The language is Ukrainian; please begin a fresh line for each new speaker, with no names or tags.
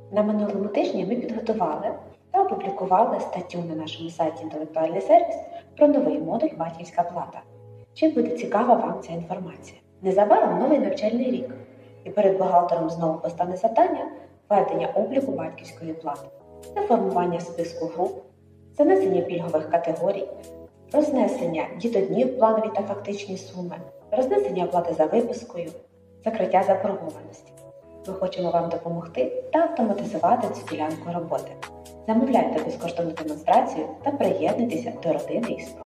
На минулому тижні ми підготували та опублікували статтю на нашому сайті «Інтелектуальний сервіс» про новий модуль «Батьківська плата». Чим буде цікава вам ця інформація? Незабаром новий навчальний рік, і перед бухгалтером знову постане завдання ведення обліку батьківської плати. Це формування списку груп, занесення пільгових категорій, рознесення дітоднів в планові та фактичні суми, рознесення оплати за випискою, закриття заборгованості. Ми хочемо вам допомогти та автоматизувати цю ділянку роботи. Замовляйте безкоштовну демонстрацію та приєднуйтеся до родини ІСПРО.